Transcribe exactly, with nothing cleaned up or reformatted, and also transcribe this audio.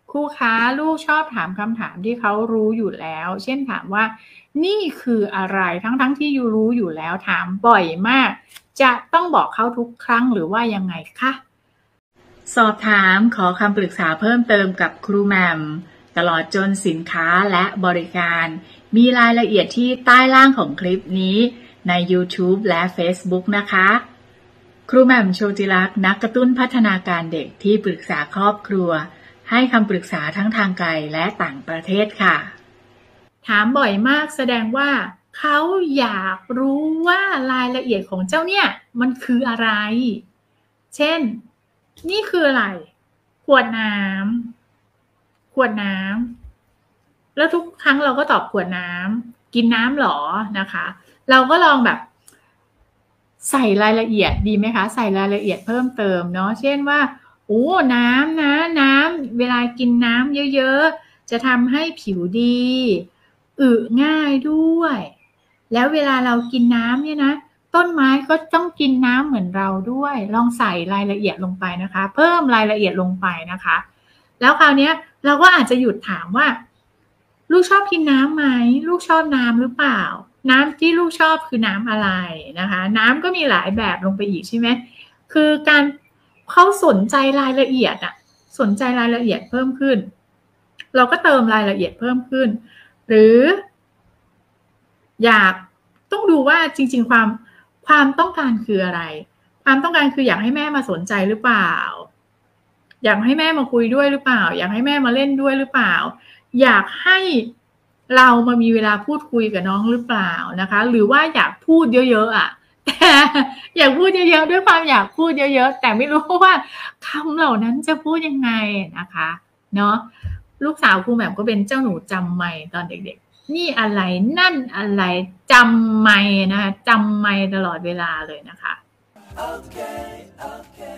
ครูคะลูกชอบถามคำถามที่เขารู้อยู่แล้ว เช่นถามว่านี่คืออะไรทั้งๆที่ยูรู้อยู่แล้วถามบ่อยมาก จะต้องบอกเขาทุกครั้งหรือว่ายังไงคะสอบถามขอคำปรึกษาเพิ่มเติมกับครูแหม่มตลอดจนสินค้าและบริการ มีรายละเอียดที่ใต้ล่างของคลิปนี้ใน YouTube และ Facebook นะคะครูแหม่มโชติลักษณ์นักกระตุ้นพัฒนาการเด็กที่ปรึกษาครอบครัวให้คำปรึกษาทั้งทางไกลและต่างประเทศค่ะถามบ่อยมากแสดงว่าเขาอยากรู้ว่ารายละเอียดของเจ้าเนี่ยมันคืออะไรเช่นนี่คืออะไรขวดน้ำขวดน้ำแล้วทุกครั้งเราก็ตอบขวดน้ำกินน้ำหรอนะคะเราก็ลองแบบใส่รายละเอียดดีไหมคะใส่รายละเอียดเพิ่มเติมเนาะเช่นว่าโอ้น้ำนะน้ำเวลากินน้ำเยอะๆจะทำให้ผิวดีอึง่ายด้วยแล้วเวลาเรากินน้ำเนี่ยนะต้นไม้ก็ต้องกินน้ำเหมือนเราด้วยลองใส่รายละเอียดลงไปนะคะเพิ่มรายละเอียดลงไปนะคะแล้วคราวนี้เราก็อาจจะหยุดถามว่าลูกชอบกินน้ำไหมลูกชอบน้ำหรือเปล่าน้ำที่ลูกชอบคือน้ำอะไรนะคะน้ำก็มีหลายแบบลงไปอีกใช่ไหมคือการเขาสนใจรายละเอียดอะสนใจรายละเอียดเพิ่มขึ้นเราก็เติมรายละเอียดเพิ่มขึ้นหรืออยากต้องดูว่าจริงๆความความต้องการคืออะไรความต้องการคืออยากให้แม่มาสนใจหรือเปล่าอยากให้แม่มาคุยด้วยหรือเปล่าอยากให้แม่มาเล่นด้วยหรือเปล่าอยากให้เรามามีเวลาพูดคุยกับน้องหรือเปล่านะคะหรือว่าอยากพูดเยอะๆอ่ะแต่อยากพูดเยอะๆด้วยความอยากพูดเยอะๆแต่ไม่รู้ว่าคำเหล่านั้นจะพูดยังไงนะคะเนาะลูกสาวครูแหม่มก็เป็นเจ้าหนูจำไมค์ตอนเด็กๆนี่อะไรนั่นอะไรจำไมค์นะคะจำไมค์ตลอดเวลาเลยนะคะ okay, okay.